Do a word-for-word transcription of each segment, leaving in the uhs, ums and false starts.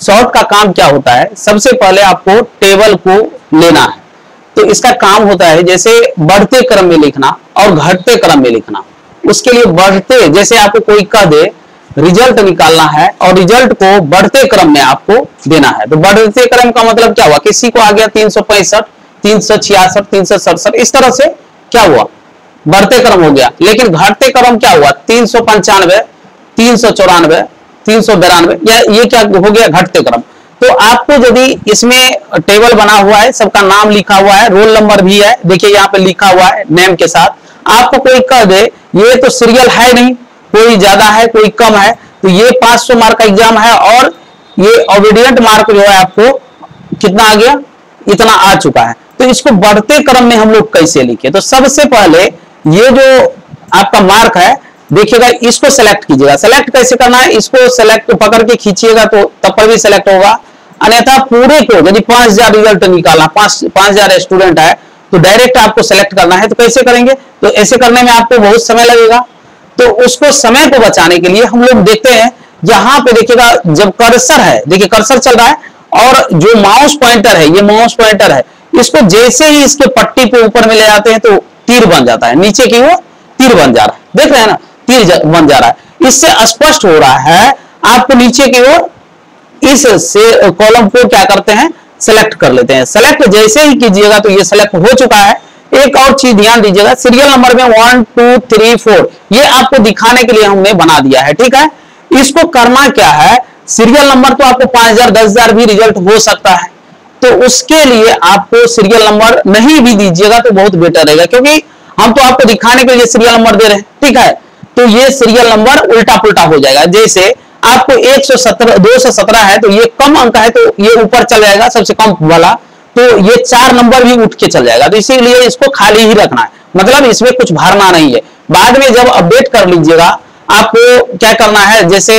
Sort का काम क्या होता है, सबसे पहले आपको टेबल को लेना है। तो इसका काम होता है जैसे बढ़ते क्रम में लिखना और घटते क्रम में लिखना। उसके लिए बढ़ते, जैसे आपको कोई कह दे रिजल्ट निकालना है और रिजल्ट को बढ़ते क्रम में आपको देना है। तो बढ़ते क्रम का मतलब क्या हुआ, किसी को आ गया तीन सौ पैंसठ, तीन सौ छियासठ, तीन सौ सड़सठ, इस तरह से क्या हुआ, बढ़ते क्रम हो गया। लेकिन घटते क्रम क्या हुआ, तीन सौ पंचानवे, तीन सौ चौरानवे, तीन सौ बिरानवे, ये क्या हो गया, घटते क्रम। तो आपको यदि इसमें टेबल बना हुआ है, सबका नाम लिखा हुआ है, रोल नंबर भी है, देखिए यहाँ पे लिखा हुआ है नेम के साथ। आपको कोई कह दे ये तो सीरियल है नहीं, कोई ज्यादा है कोई कम है, तो ये पांच सौ मार्क का एग्जाम है और ये ओबीडियंट मार्क जो है आपको कितना आ गया, इतना आ चुका है। तो इसको बढ़ते क्रम में हम लोग कैसे लिखे, तो सबसे पहले ये जो आपका मार्क है देखिएगा, इसको सेलेक्ट कीजिएगा। सेलेक्ट कैसे करना है, इसको सेलेक्ट पकड़ के खींचिएगा तो तब पर भी सेलेक्ट होगा, अन्यथा पूरे को यदि पांच हजार रिजल्ट निकालना, पांच पांच हजार स्टूडेंट है तो डायरेक्ट आपको सेलेक्ट करना है। तो कैसे करेंगे, तो ऐसे करने में आपको बहुत समय लगेगा। तो उसको समय को बचाने के लिए हम लोग देखते हैं, यहाँ पे देखिएगा जब कर्सर है, देखिए कर्सर चल रहा है और जो माउस पॉइंटर है, ये माउस पॉइंटर है, इसको जैसे ही इसके पट्टी पे ऊपर में ले जाते हैं तो तीर बन जाता है, नीचे की वो तीर बन जा रहा है, देख रहे हैं ना, तीर बन जा रहा है। इससे स्पष्ट हो रहा है आपको नीचे की ओर इस से कॉलम को क्या करते हैं, सेलेक्ट कर लेते हैं। सेलेक्ट जैसे ही कीजिएगा तो ये सेलेक्ट हो चुका है। एक और चीज ध्यान दीजिएगा, सीरियल नंबर में वन टू थ्री फोर ये आपको दिखाने के लिए हमने बना दिया है, ठीक है। इसको करना क्या है, सीरियल नंबर तो आपको पांच हजार दस हजार भी रिजल्ट हो सकता है, तो उसके लिए आपको सीरियल नंबर नहीं भी दीजिएगा तो बहुत बेटर रहेगा, क्योंकि हम तो आपको दिखाने के लिए सीरियल नंबर दे रहे हैं, ठीक है। तो ये सीरियल नंबर उल्टा पुल्टा हो जाएगा। जैसे आपको एक सौ सत्रह, दो सौ सत्रह है तो ये कम अंक है तो ये ऊपर चल जाएगा सबसे कम वाला, तो ये चार नंबर भी उठ के चल जाएगा। तो इसीलिए इसको खाली ही रखना है, मतलब इसमें कुछ भरना नहीं है। बाद में जब अपडेट कर लीजिएगा, आपको क्या करना है, जैसे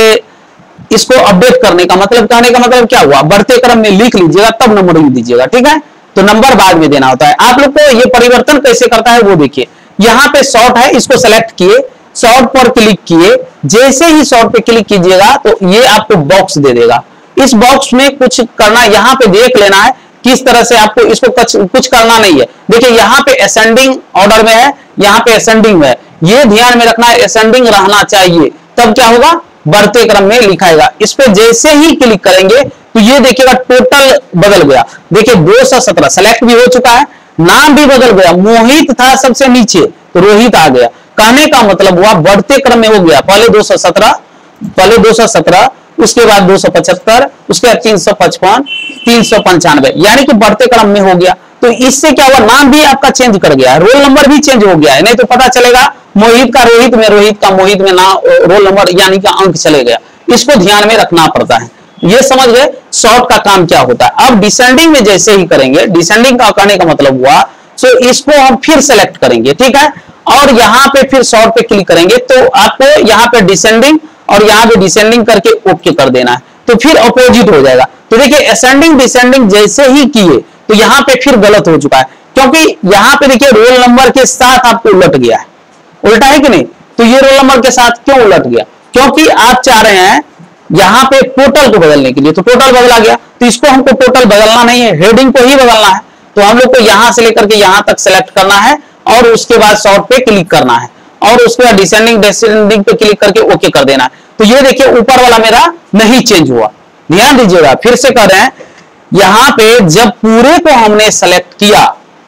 इसको अपडेट करने का मतलब, कहने का मतलब क्या हुआ, बढ़ते क्रम में लिख लीजिएगा तब नंबरिंग दीजिएगा, ठीक है। तो नंबर बाद में देना होता है। आप लोग को ये परिवर्तन कैसे करता है वो देखिए, यहाँ पे शॉर्ट है, इसको सेलेक्ट किए, शॉर्ट पर क्लिक किए, जैसे ही शॉर्ट पे क्लिक कीजिएगा तो ये आपको बॉक्स दे देगा। इस बॉक्स में कुछ करना, यहाँ पे देख लेना है किस तरह से आपको, इसको कुछ कुछ करना नहीं है। देखिए यहाँ पे असेंडिंग ऑर्डर में है, यहाँ पे असेंडिंग में है, ये ध्यान में रखना है, असेंडिंग रहना चाहिए, तब क्या होगा, बढ़ते क्रम में लिखाएगा। इस पे जैसे ही क्लिक करेंगे तो ये देखिएगा टोटल बदल गया। देखिए दो सौ सत्रह सेलेक्ट भी हो चुका है, नाम भी बदल गया, मोहित था सबसे नीचे तो रोहित आ गया। कहने का मतलब हुआ बढ़ते क्रम में हो गया, पहले दो सौ सत्रह, पहले दो सौ सत्रह, उसके बाद दो सौ पचहत्तर, उसके बाद तीन सौ पचपन, तीन सौ पंचानवे, यानी कि बढ़ते क्रम में हो गया। तो इससे क्या हुआ, नाम भी आपका चेंज कर गया है, रोल नंबर भी चेंज हो गया है। नहीं तो पता चलेगा मोहित का रोहित में, रोहित का मोहित में, ना रोल नंबर यानी कि अंक चले गया। इसको ध्यान में रखना पड़ता है। ये समझ गए शॉर्ट का काम क्या होता है। अब डिसेंडिंग में जैसे ही करेंगे, डिसेंडिंग का कहने का मतलब हुआ, सो इसको हम फिर सेलेक्ट करेंगे, ठीक है, और यहाँ पे फिर शॉर्ट पे क्लिक करेंगे तो आपको यहाँ पे डिसेंडिंग और यहाँ पे डिसेंडिंग करके ओके कर देना है, तो फिर अपोजिट हो जाएगा। तो देखिए असेंडिंग डिसेंडिंग जैसे ही किए तो यहाँ पे फिर गलत हो चुका है, क्योंकि यहाँ पे देखिए रोल नंबर के साथ आपको उलट गया है, उल्टा है कि नहीं। तो ये रोल नंबर के साथ क्यों उलट गया, क्योंकि आप चाह रहे हैं यहाँ पे टोटल को बदलने के लिए, तो टोटल बदला गया। तो इसको हमको टोटल बदलना नहीं है, हेडिंग को ही बदलना है। तो हम लोग को यहाँ से लेकर के यहाँ तक सेलेक्ट करना है और उसके बाद शॉर्ट पे क्लिक करना है और उसके बाद डिसेंडिंग डिसेंडिंग पे क्लिक करके ओके कर देना है। तो ये देखिए ऊपर वाला मेरा नहीं चेंज हुआ, ध्यान दीजिएगा, फिर से कर रहे हैं। यहाँ पे जब पूरे को हमने सेलेक्ट किया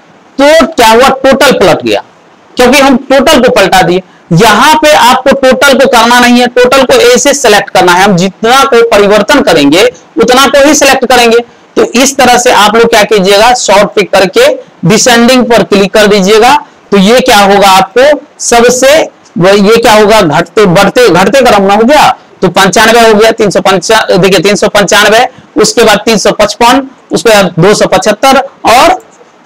तो क्या हुआ, टोटल पलट गया, क्योंकि हम टोटल को पलटा दिए। यहाँ पे आपको टोटल को करना नहीं है, टोटल को ऐसे सेलेक्ट करना है, हम जितना को परिवर्तन करेंगे उतना को ही सेलेक्ट करेंगे। तो इस तरह से आप लोग क्या कीजिएगा, शॉर्ट पे करके डिसेंडिंग पर क्लिक कर दीजिएगा। तो ये क्या होगा, आपको सबसे ये क्या होगा, घटते बढ़ते घटते क्रम में हो गया तो पंचानवे हो गया, तीन सौ पंचानवे, देखिए तीन सौ पंचानवे, उसके बाद तीन सौ पचपन, उसके बाद दो सौ पचहत्तर और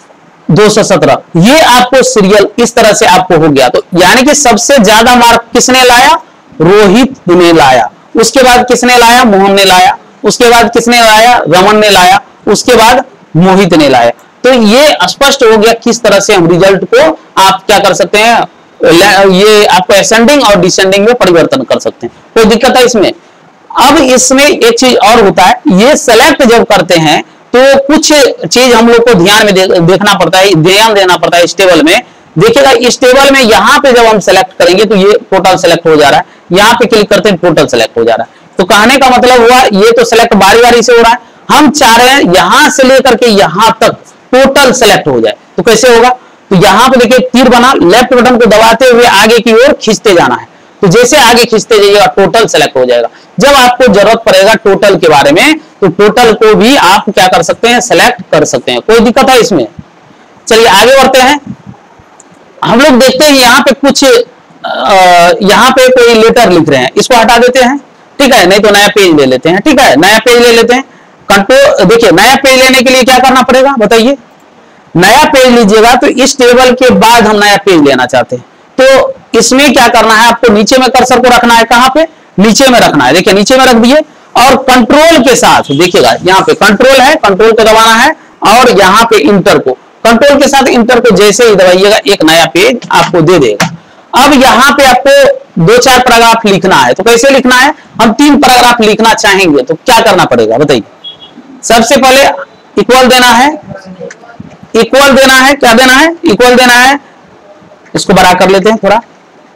दो सौ सत्रह, ये आपको सीरियल इस तरह से आपको हो गया। तो यानी कि सबसे ज्यादा मार्क किसने लाया, रोहित ने लाया, उसके बाद किसने लाया, मोहन ने लाया, उसके बाद किसने लाया, रमन ने लाया, उसके बाद मोहित ने लाया। तो ये स्पष्ट हो गया किस तरह से हम रिजल्ट को आप क्या कर सकते हैं, ये आपको असेंडिंग और डिसेंडिंग में परिवर्तन कर सकते हैं। कोई दिक्कत है इसमें, अब इसमें एक चीज और होता है, ये सेलेक्ट जब करते हैं तो कुछ चीज हम लोग को ध्यान में दे, देखना पड़ता है, ध्यान देना पड़ता है इस टेबल में। देखिएगा इस टेबल में यहाँ पे जब हम सेलेक्ट करेंगे तो ये टोटल सेलेक्ट हो जा रहा है, यहाँ पे क्लिक करते हैं टोटल सेलेक्ट हो जा रहा है। तो कहने का मतलब हुआ ये तो सेलेक्ट बारी बारी से हो रहा है, हम चाह रहे हैं यहां से लेकर के यहां तक टोटल सेलेक्ट हो जाए। तो कैसे होगा, तो यहां पे देखिए तीर बना, लेफ्ट बटन को दबाते हुए आगे की ओर खींचते जाना है। तो जैसे आगे खींचते जाइएगा टोटल सेलेक्ट हो जाएगा। जब आपको जरूरत पड़ेगा टोटल के बारे में तो टोटल को भी आप क्या कर सकते हैं, सेलेक्ट कर सकते हैं, कोई दिक्कत है इसमें। चलिए आगे बढ़ते हैं। हम लोग देखते हैं यहाँ पे कुछ यहाँ पे कोई लेटर लिख रहे हैं, इसको हटा देते हैं, ठीक है, नहीं तो नया पेज ले लेते हैं, ठीक है, नया पेज ले लेते हैं। कंट्रोल देखिए नया पेज लेने के लिए क्या करना पड़ेगा बताइए, नया पेज लीजिएगा तो इस टेबल के बाद हम नया पेज लेना चाहते हैं तो इसमें क्या करना है, आपको नीचे में कर्सर को रखना है, कहां पे, नीचे में रखना है। देखिए नीचे में रख दिए और कंट्रोल के साथ देखिएगा यहाँ पे कंट्रोल है, कंट्रोल को दबाना है और यहाँ पे इंटर को, कंट्रोल के साथ इंटर को जैसे ही दबाइएगा एक नया पेज आपको दे देगा। अब यहाँ पे आपको दो चार पैराग्राफ लिखना है, तो कैसे लिखना है, हम तीन पैराग्राफ लिखना चाहेंगे तो क्या करना पड़ेगा बताइए। सबसे पहले इक्वल देना है, इक्वल देना है, क्या देना है, इक्वल देना है। इसको बड़ा कर लेते हैं थोड़ा,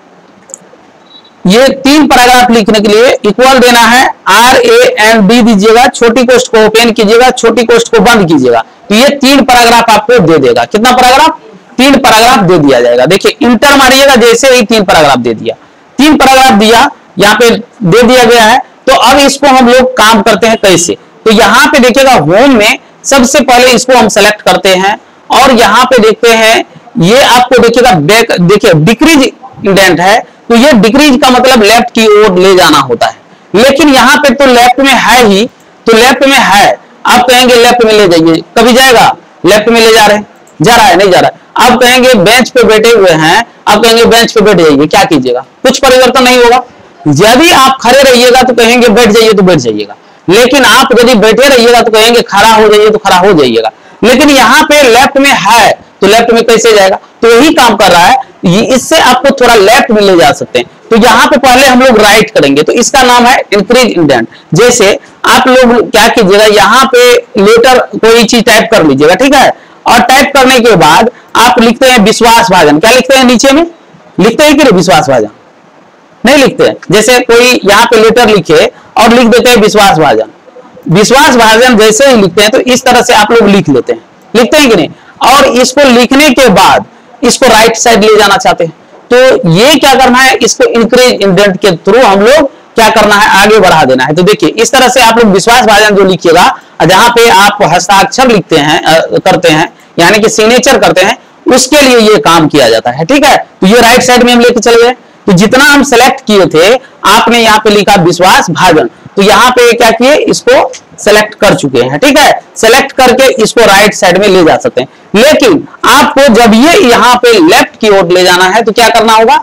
ये तीन पैराग्राफ लिखने के लिए इक्वल देना है, आर ए एन डी दीजिएगा, छोटी कोष्ठ को ओपन कीजिएगा, छोटी कोष्ठ को बंद कीजिएगा, तो ये तीन पैराग्राफ आपको दे देगा। कितना पैराग्राफ, तीन पैराग्राफ दे दिया जाएगा। देखिए इंटर मारिएगा, जैसे ही तीन पैराग्राफ दे दिया, तीन पैराग्राफ दिया, यहाँ पे दे दिया गया है। तो अब इसको हम लोग काम करते हैं कैसे, तो यहाँ पे देखिएगा होम में सबसे पहले इसको हम सेलेक्ट करते हैं और यहाँ पे देखते हैं ये आपको देखिएगा बैक, देखिए डिक्रीज इंडेंट है, तो ये डिक्रीज का मतलब लेफ्ट की ओर ले जाना होता है, लेकिन यहाँ पे तो लेफ्ट में है ही, तो लेफ्ट में है, आप कहेंगे लेफ्ट में ले जाइए, कभी जाएगा, लेफ्ट में ले जा रहे हैं, जा रहा है, नहीं जा रहा है। आप कहेंगे बेंच पे बैठे हुए हैं, आप कहेंगे बेंच पे बैठ जाइए, क्या कीजिएगा, कुछ परिवर्तन नहीं होगा। यदि आप खड़े रहिएगा तो कहेंगे बैठ जाइए तो बैठ जाइएगा, लेकिन आप यदि बैठे रहिएगा तो कहेंगे खड़ा हो जाइए तो खड़ा हो जाइएगा। लेकिन यहाँ पे लेफ्ट में है तो लेफ्ट में कैसे जाएगा, तो यही काम कर रहा है, इससे आपको थोड़ा लेफ्ट में ले जा सकते हैं। तो यहाँ पे पहले हम लोग राइट करेंगे, तो इसका नाम है इंक्रीज इंडेंट। जैसे आप लोग क्या कीजिएगा, यहाँ पे लेटर कोई चीज टाइप कर लीजिएगा, ठीक है, और टाइप करने के बाद आप लिखते हैं विश्वास भाजन, क्या लिखते हैं नीचे में, लिखते हैं कि नहीं विश्वास भाजन, नहीं लिखते हैं। जैसे कोई यहाँ पे लेटर लिखे और लिख देते हैं विश्वास भाजन, विश्वास भाजन जैसे ही लिखते हैं तो इस तरह से आप लोग लिख लेते हैं, लिखते हैं कि नहीं। और इसको लिखने के बाद इसको राइट साइड ले जाना चाहते हैं, तो ये क्या करना है, इसको इंक्रीज इंडेंट के थ्रू हम लोग क्या करना है, आगे बढ़ा देना है। तो देखिए इस तरह से आप लोग विश्वास भाजन जो लिखिएगा, जहां पे आप हस्ताक्षर लिखते हैं करते हैं, यानी कि सिग्नेचर करते हैं, उसके लिए ये काम किया जाता है, ठीक है। तो ये राइट साइड में हम लेके चले गए, तो जितना हम सेलेक्ट किए थे, आपने यहाँ पे लिखा विश्वास भाजन, तो यहाँ पे क्या किए, इसको सेलेक्ट कर चुके हैं, ठीक है। सेलेक्ट करके इसको राइट साइड में ले जा सकते हैं, लेकिन आपको जब ये यहाँ पे लेफ्ट की ओर ले जाना है तो क्या करना होगा,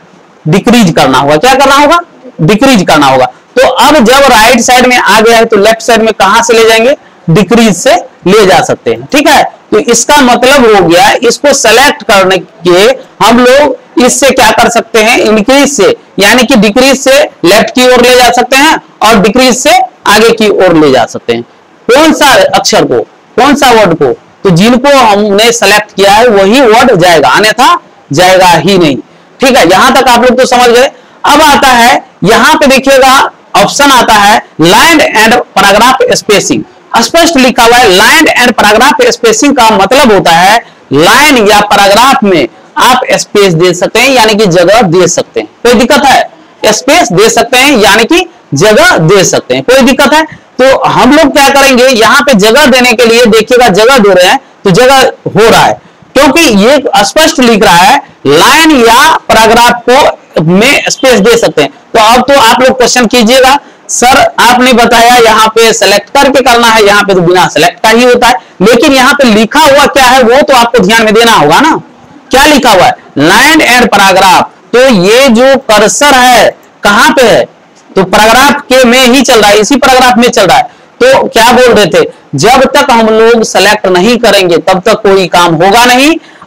डिक्रीज करना होगा, क्या करना होगा, डिक्रीज करना होगा। तो अब जब राइट साइड में आ गया है तो लेफ्ट साइड में कहां से ले जाएंगे, डिक्रीज से ले जा सकते हैं, ठीक है। तो इसका मतलब हो गया, इसको सेलेक्ट करने के हम लोग इससे क्या कर सकते हैं, इंक्रीज से, यानी कि डिक्रीज से लेफ्ट की ओर ले जा सकते हैं और डिक्रीज से आगे की ओर ले जा सकते हैं। कौन सा अक्षर को, कौन सा वर्ड को, तो जिनको हमने सेलेक्ट किया है वही वर्ड जाएगा, अन्यथा जाएगा ही नहीं, ठीक है। यहां तक आप लोग तो समझ गए। अब आता है यहां पे देखिएगा ऑप्शन आता है लाइन एंड पैराग्राफ स्पेसिंग, स्पष्ट लिखा हुआ है लाइन एंड पैराग्राफ स्पेसिंग का मतलब होता है लाइन या पैराग्राफ में आप स्पेस दे सकते हैं, यानी कि जगह दे सकते हैं, कोई दिक्कत है, स्पेस दे सकते हैं यानी कि जगह दे सकते हैं, कोई दिक्कत है। तो हम लोग क्या करेंगे, यहाँ पे जगह देने के लिए देखिएगा जगह दे रहे हैं तो जगह हो रहा है, क्योंकि ये स्पष्ट लिख रहा है लाइन या पैराग्राफ को में स्पेस दे सकते हैं। तो अब तो आप लोग क्वेश्चन कीजिएगा, सर आपने बताया यहाँ पे सेलेक्ट करके करना है, यहाँ पे तो बिना सेलेक्ट का ही होता है, लेकिन यहाँ पे लिखा हुआ क्या है वो तो आपको ध्यान में देना होगा ना, क्या लिखा हुआ है, लाइन एंड पैराग्राफ। तो ये जो कर्सर है कहां पे है, तो पैराग्राफ के में ही चल रहा है, इसी पैराग्राफ में चल रहा है। तो क्या बोल रहे थे, जब तक हम लोग सेलेक्ट नहीं करेंगे तब तक कोई काम होगा नहीं,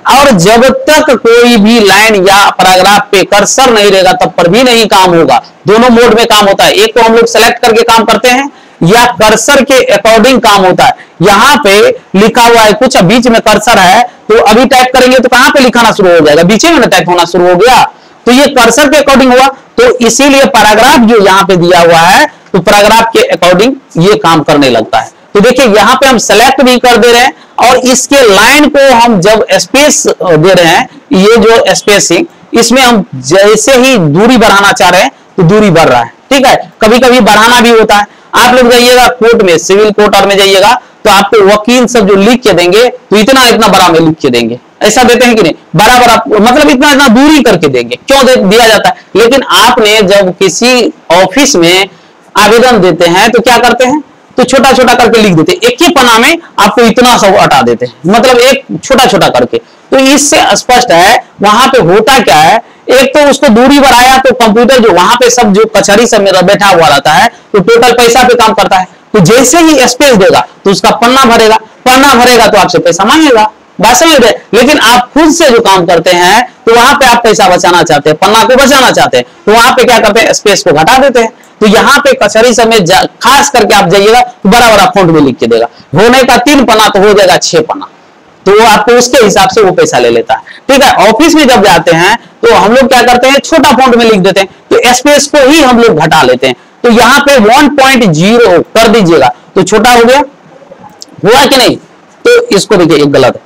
और जब तक कोई भी लाइन या पैराग्राफ पे कर्सर नहीं रहेगा तब पर भी नहीं काम होगा। दोनों मोड में काम होता है, एक तो हम लोग सेलेक्ट करके काम करते हैं या कर्सर के अकॉर्डिंग काम होता है। यहाँ पे लिखा हुआ है कुछ, बीच में कर्सर है तो अभी टाइप करेंगे तो कहां पे लिखाना शुरू हो जाएगा, बीच में टाइप होना शुरू हो गया, तो ये कर्सर के अकॉर्डिंग हुआ। तो इसीलिए पैराग्राफ जो यहाँ पे दिया हुआ है तो पैराग्राफ के अकॉर्डिंग ये काम करने लगता है। तो देखिए यहाँ पे हम सेलेक्ट भी कर दे रहे हैं और इसके लाइन को हम जब स्पेस दे रहे हैं, ये जो स्पेसिंग, इसमें हम जैसे ही दूरी बढ़ाना चाह रहे हैं तो दूरी बढ़ रहा है, ठीक है। कभी कभी बढ़ाना भी होता है। आप लोग जाइएगा कोर्ट में, सिविल कोर्ट में जाइएगा तो आपको वकील सब जो लिख के देंगे तो इतना इतना बड़ा में लिख के देंगे, ऐसा देते हैं कि नहीं, बड़ा बड़ा मतलब इतना इतना दूरी करके देंगे, क्यों दे, दिया जाता है। लेकिन आपने जब किसी ऑफिस में आवेदन देते हैं तो क्या करते हैं, तो छोटा छोटा करके लिख देते हैं, एक ही पन्ना में आपको इतना सब हटा देते हैं, मतलब एक छोटा छोटा करके। तो इससे स्पष्ट है वहां पे होता क्या है, एक तो उसको दूरी बढ़ाया तो कंप्यूटर जो वहां पे सब जो कचहरी सब मेरा बैठा हुआ रहता है तो टोटल पैसा पे काम करता है। तो जैसे ही स्पेस देगा तो उसका पन्ना भरेगा, पन्ना भरेगा तो आपसे पैसा मांगेगा, बात समझ रहे। लेकिन आप खुद से जो काम करते हैं तो वहां पे आप पैसा बचाना चाहते हैं, पन्ना को बचाना चाहते हैं, तो वहां पे क्या करते हैं, स्पेस को घटा देते हैं। तो यहाँ पे कचहरी समय खास करके आप जाइएगा तो बड़ा बड़ा फॉन्ट में लिख के देगा, होने का तीन पन्ना तो हो जाएगा छह पन्ना, तो वो आपको उसके हिसाब से वो पैसा ले लेता है, ठीक है। ऑफिस में जब जाते हैं तो हम लोग क्या करते हैं, छोटा फॉन्ट में लिख देते हैं, तो स्पेस को ही हम लोग घटा लेते हैं। तो यहाँ पे वन पॉइंट ज़ीरो कर दीजिएगा तो छोटा हो गया, हुआ कि नहीं। तो इसको देखिए एक गलत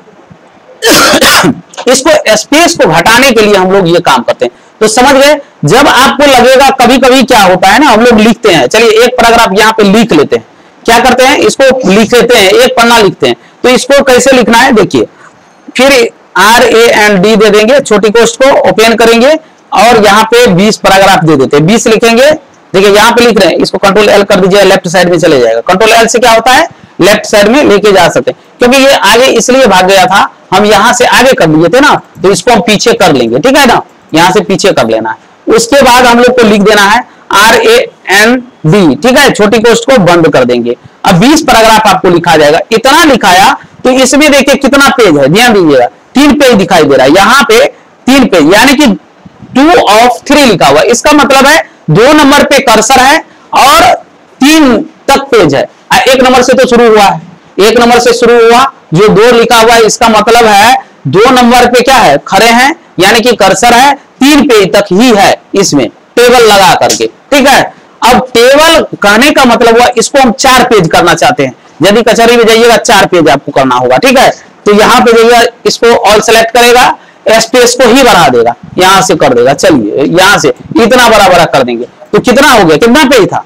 है इसको स्पेस को घटाने के लिए हम लोग ये काम करते हैं। तो समझ गए। जब आपको लगेगा, कभी कभी क्या होता है ना, हम लोग लिखते हैं, चलिए एक पैराग्राफ यहाँ पे लिख लेते हैं, क्या करते हैं, इसको लिख लेते हैं, एक पन्ना लिखते हैं। तो इसको कैसे लिखना है देखिए, फिर आर ए एन डी दे देंगे, छोटी कोष्ठ को ओपन करेंगे और यहाँ पे बीस पैराग्राफ दे देते हैं, बीस लिखेंगे। देखिए यहाँ पे लिख रहे हैं, इसको कंट्रोल एल कर दीजिए, लेफ्ट साइड में चले जाएगा। कंट्रोल एल से क्या होता है, लेफ्ट साइड में लेके जा सकते हैं, क्योंकि ये आगे इसलिए भाग गया था, हम यहाँ से आगे कर लिए थे ना, तो इसको हम पीछे कर लेंगे, ठीक है ना, यहाँ से पीछे कर लेना है। उसके बाद हम लोग को लिख देना है आर ए एन डी, ठीक है, छोटी कोष्ठ को बंद कर देंगे। अब बीस पैराग्राफ आपको लिखा जाएगा, इतना लिखाया तो इसमें देखिए कितना पेज है, ध्यान दीजिएगा, तीन पेज दिखाई दे रहा है, यहाँ पे तीन पेज, यानी कि टू ऑफ थ्री लिखा हुआ। इसका मतलब है दो नंबर पे कर्सर है और तीन तक पेज है। एक नंबर से तो शुरू हुआ है, एक नंबर से शुरू हुआ, जो दो लिखा हुआ है इसका मतलब है दो नंबर पे क्या है, खड़े हैं, यानी कि कर्सर है, तीन पेज तक ही है इसमें टेबल लगा करके, ठीक है। अब टेबल कहने का मतलब हुआ इसको हम चार पेज करना चाहते हैं, यदि कचहरी में जाइएगा चार पेज आपको करना होगा, ठीक है। तो यहाँ पे जाइएगा, इसको ऑल सेलेक्ट करेगा, स्पेस को ही बढ़ा देगा, यहां से कर देगा, चलिए यहां से इतना बड़ा बड़ा कर देंगे, तो कितना हो गया, कितना पेज था,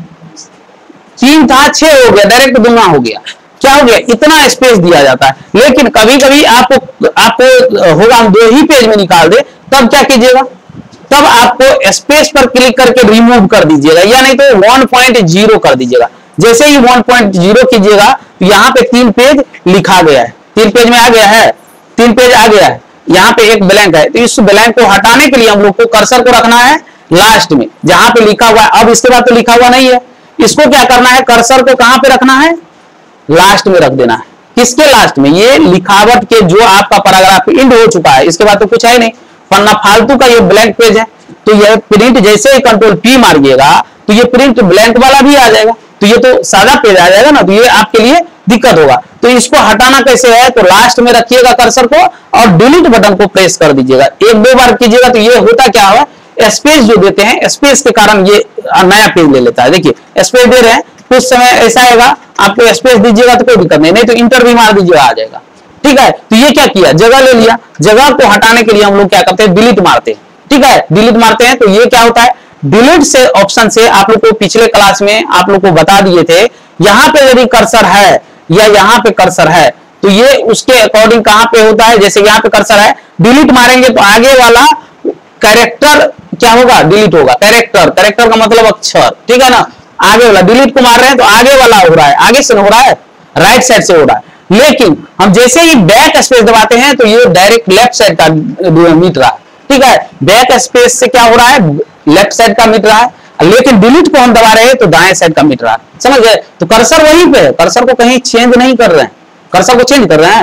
तीन था, छह हो गया, डायरेक्ट दुगना हो गया। क्या हो गया, इतना स्पेस दिया जाता है। लेकिन कभी कभी आपको आपको होगा हम दो ही पेज में निकाल दे, तब क्या कीजिएगा, तब आपको स्पेस पर क्लिक करके रिमूव कर दीजिएगा, या नहीं तो वन पॉइंट ज़ीरो कर दीजिएगा। जैसे ही वन पॉइंट ज़ीरो कीजिएगा तो यहाँ पे तीन पेज लिखा गया है, तीन पेज में आ गया है, तीन पेज आ गया है, यहाँ पे एक ब्लैंक है। तो इस ब्लैंक को हटाने के लिए हम लोग को कर्सर को रखना है लास्ट में, जहां पे लिखा हुआ है। अब इसके बाद तो लिखा हुआ नहीं है, इसको क्या करना है, कर्सर को कहां पे रखना है, लास्ट में रख देना है। किसके लास्ट में, ये लिखावट के जो आपका पैराग्राफ इंड हो चुका है, इसके बाद तो कुछ है नहीं, पन्ना फालतू का ये ब्लैंक पेज है। तो ये प्रिंट जैसे ही कंट्रोल पी मारिएगा तो ये प्रिंट ब्लैंक वाला भी आ जाएगा, तो ये तो सादा पेज आ जाएगा ना, तो ये आपके लिए दिक्कत होगा। तो इसको हटाना कैसे है, तो लास्ट में रखिएगा कर्सर को और डिलीट बटन को प्रेस कर दीजिएगा, एक दो बार कीजिएगा। तो ये होता क्या है, स्पेस जो देते हैं, स्पेस के कारण ये नया पेज ले लेता है। देखिए स्पेस दे रहे हैं, कुछ समय ऐसा आएगा, आपको स्पेस दीजिएगा तो कोई दिक्कत नहीं, नहीं तो इंटर भी मार दीजिएगा, आ जाएगा, ठीक है। तो ये क्या किया, जगह ले लिया, जगह को हटाने के लिए हम लोग क्या करते हैं, डिलीट मारते हैं, ठीक है, डिलीट मारते हैं। तो ये क्या होता है, डिलीट से ऑप्शन से आप लोग को पिछले क्लास में आप लोग को बता दिए थे, यहाँ पे यदि कर्सर है या यहाँ पे कर्सर है तो ये उसके अकॉर्डिंग कहां पे होता है। जैसे यहाँ पे कर्सर है, डिलीट मारेंगे तो आगे वाला कैरेक्टर क्या होगा, डिलीट होगा। कैरेक्टर, कैरेक्टर का मतलब अक्षर, ठीक है ना, आगे वाला डिलीट को मार रहे हैं तो आगे वाला हो रहा है, आगे से हो रहा है, राइट साइड से हो रहा है। लेकिन हम जैसे ही बैक स्पेस दबाते हैं तो ये डायरेक्ट लेफ्ट साइड का मिट रहा है, ठीक है। बैक स्पेस से क्या हो रहा है, लेफ्ट साइड का मिट रहा है, लेकिन डिलीट को हम दबा रहे हैं तो दाएं साइड का मिट रहा है, समझ गए। तो कर्सर वहीं पे है, कर्सर को कहीं चेंज नहीं कर रहे हैं, कर्सर को चेंज कर रहे हैं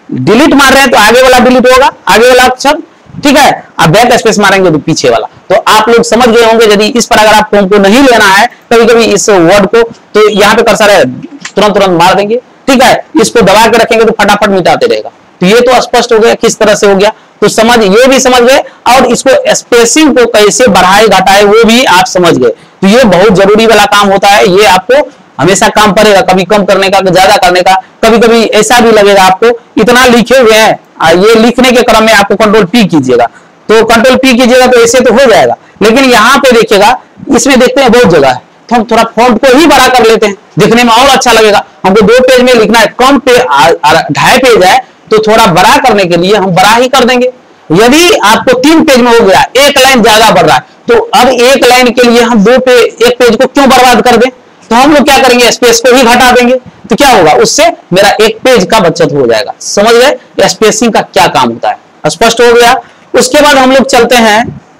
डिलीट मार रहे हैं तो आगे वाला डिलीट होगा, आगे वाला अक्षर, ठीक है। अब बैक स्पेस मारेंगे तो पीछे वाला। तो आप लोग समझ गए होंगे, यदि इस पैराग्राफ को हमको नहीं लेना है कभी कभी इस वर्ड को, तो यहाँ पे कर्सर है, तुरंत तुरंत मार देंगे, ठीक है। इसको दबा के रखेंगे तो फटाफट मिटाते रहेगा। तो ये तो स्पष्ट हो गया किस तरह से हो गया, तो समझ ये भी समझ गए, और इसको स्पेसिंग को कैसे बढ़ाए घटाए वो भी आप समझ गए। तो ये बहुत जरूरी वाला काम होता है, ये आपको हमेशा काम पड़ेगा, कभी कम करने का, ज्यादा करने का। कभी कभी ऐसा भी लगेगा आपको इतना लिखे हुए हैं, ये लिखने के क्रम में आपको कंट्रोल पी कीजिएगा, तो कंट्रोल पी कीजिएगा तो ऐसे तो हो जाएगा। लेकिन यहाँ पे देखिएगा, इसमें देखते हैं बहुत जगह है, तो हम थोड़ा फॉन्ट को ही बड़ा कर लेते हैं, दिखने में और अच्छा लगेगा। हमको दो पेज में लिखना है, कम पे ढाई पेज है तो थोड़ा बड़ा करने के लिए हम बड़ा ही कर देंगे। यदि आपको तीन पेज में हो गया, एक लाइन ज्यादा बढ़ रहा है, तो अब एक लाइन के लिए हम दो पे एक पेज को क्यों बर्बाद कर दें, तो हम लोग क्या करेंगे, स्पेस को ही घटा देंगे। तो क्या होगा, उससे मेरा एक पेज का बचत हो जाएगा। समझ गए स्पेसिंग का क्या काम होता है, स्पष्ट हो गया। उसके बाद हम लोग चलते हैं,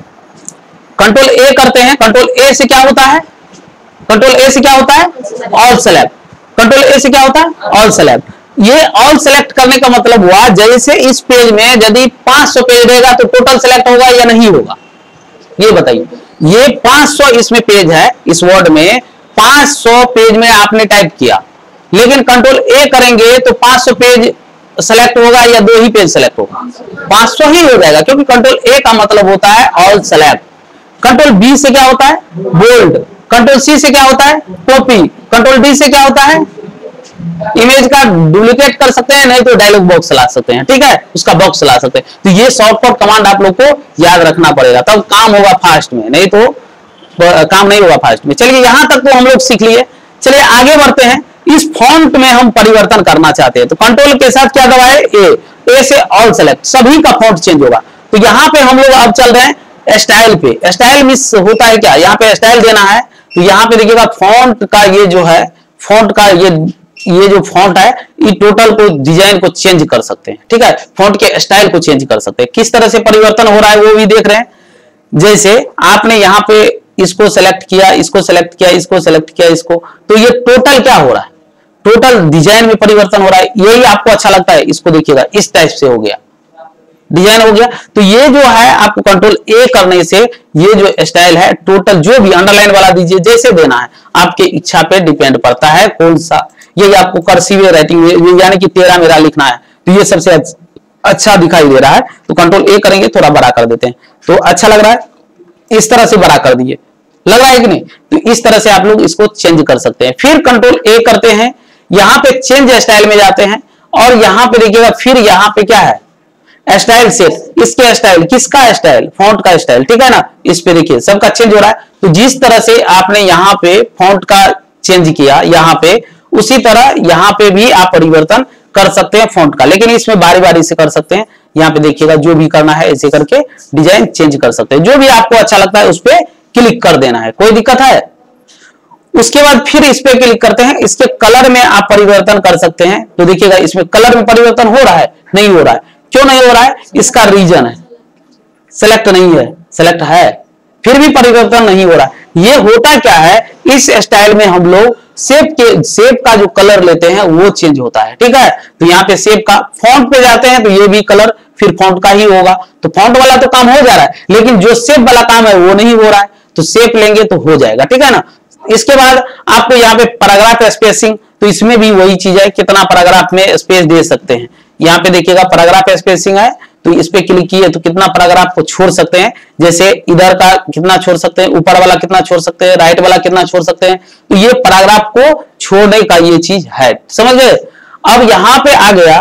कंट्रोल ए करते हैं। कंट्रोल ए से क्या होता है, कंट्रोल ए से क्या होता है, ऑल सेलेक्ट। कंट्रोल ए से क्या होता है, ऑल सेलेक्ट। ये ऑल सेलेक्ट करने का मतलब हुआ, जैसे इस पेज में यदि पांच सौ पेज रहेगा तो टोटल सेलेक्ट होगा या नहीं होगा, ये बताइए। ये पांच सौ इसमें पेज है, इस वर्ड में पांच सौ पेज में आपने टाइप किया, लेकिन कंट्रोल ए करेंगे तो पांच सौ पेज सेलेक्ट होगा या दो ही पेज सेलेक्ट होगा, पांच सौ ही हो जाएगा, क्योंकि कंट्रोल ए का मतलब होता है ऑल सेलेक्ट। कंट्रोल बी से क्या होता है, बोल्ड। कंट्रोल सी से क्या होता है, कॉपी। कंट्रोल डी से क्या होता है, इमेज का डुप्लीकेट कर सकते हैं, नहीं तो डायलॉग बॉक्स ला सकते हैं, ठीक है, उसका बॉक्स ला सकते हैं। तो ये शॉर्टकट कमांड आप लोग को याद रखना पड़ेगा, तब काम होगा फास्ट में, नहीं तो काम नहीं होगा फास्ट में। चलिए यहां तक तो हम लोग सीख लिए, चलिए आगे बढ़ते हैं। इस फॉन्ट में हम परिवर्तन करना चाहते हैं, तो कंट्रोल के साथ क्या दबाए, ए। ए से ऑल सेलेक्ट, सभी का फॉन्ट चेंज होगा। तो यहाँ पे हम लोग अब चल रहे हैं स्टाइल पे। स्टाइल मिस होता है क्या, यहाँ पे स्टाइल देना है, तो यहाँ पे देखिएगा फॉन्ट का ये जो है, फॉन्ट का ये ये जो फॉन्ट है, ये टोटल को डिजाइन को चेंज कर सकते हैं, ठीक है, फॉन्ट के स्टाइल को चेंज कर सकते हैं। किस तरह से परिवर्तन हो रहा है वो भी देख रहे हैं। जैसे आपने यहाँ पे इसको सेलेक्ट किया, इसको सेलेक्ट किया, इसको सेलेक्ट किया, इसको, तो ये टोटल क्या हो रहा है, टोटल डिजाइन में परिवर्तन हो रहा है। यही आपको अच्छा लगता है, इसको देखिएगा इस टाइप से हो गया, डिजाइन हो गया। तो ये जो है आपको कंट्रोल ए करने से ये जो स्टाइल है, टोटल जो भी अंडरलाइन वाला दीजिए, जैसे देना है आपके इच्छा पे डिपेंड पड़ता है कौन सा। ये आपको कर्सिव राइटिंग यानी कि तेरा मेरा लिखना है, तो ये सबसे अच्छा दिखाई दे रहा है, तो कंट्रोल ए करेंगे, थोड़ा बड़ा कर देते हैं, तो अच्छा लग रहा है, इस तरह से बड़ा कर दिए, लग रहा है कि नहीं। तो इस तरह से आप लोग इसको चेंज कर सकते हैं। फिर कंट्रोल ए करते हैं, यहां पे चेंज स्टाइल में जाते हैं, और यहां पे देखिएगा फिर यहां पे क्या है, स्टाइल सेट। इसके स्टाइल, किसका स्टाइल, फॉन्ट का स्टाइल, ठीक है ना। इस पे देखिए सबका चेंज हो रहा है। तो जिस तरह से आपने यहाँ पे फॉन्ट का चेंज किया यहाँ पे, उसी तरह यहाँ पे भी आप परिवर्तन कर सकते हैं फॉन्ट का, लेकिन इसमें बारी बारी से कर सकते हैं। यहाँ पे देखिएगा जो भी करना है ऐसे करके डिजाइन चेंज कर सकते हैं, जो भी आपको अच्छा लगता है उस पर क्लिक कर देना है, कोई दिक्कत है। उसके बाद फिर इस पे क्लिक करते हैं, इसके कलर में आप परिवर्तन कर सकते हैं। तो देखिएगा इसमें कलर में परिवर्तन हो रहा है, नहीं हो रहा है, क्यों नहीं हो रहा है, इसका रीजन है, सेलेक्ट नहीं है, सेलेक्ट है, फिर भी परिवर्तन नहीं हो रहा है। ये होता क्या है, इस स्टाइल में हम लोग शेप के शेप का जो कलर लेते हैं वो चेंज होता है, ठीक है। तो यहाँ पे शेप का, फॉन्ट पे जाते हैं तो ये भी कलर फिर फॉन्ट का ही होगा। तो फॉन्ट वाला तो काम हो जा रहा है, लेकिन जो शेप वाला काम है वो नहीं हो रहा है, तो शेप लेंगे तो हो जाएगा, ठीक है ना। इसके बाद आपको यहाँ पे पैराग्राफ स्पेसिंग, तो इसमें भी वही चीज है, कितना पैराग्राफ में स्पेस दे सकते हैं। यहाँ पे देखिएगा पैराग्राफ स्पेसिंग है, तो इस पे क्लिक किए तो कितना पैराग्राफ को छोड़ सकते हैं, जैसे इधर का कितना छोड़ सकते हैं, ऊपर वाला कितना छोड़ सकते हैं, राइट वाला कितना छोड़ सकते हैं। तो ये पैराग्राफ को छोड़ने का ये चीज है, समझ गए। अब यहाँ पे आ गया